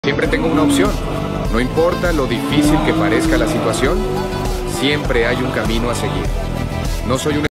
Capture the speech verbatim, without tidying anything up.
Siempre tengo una opción. No importa lo difícil que parezca la situación, siempre hay un camino a seguir. No soy un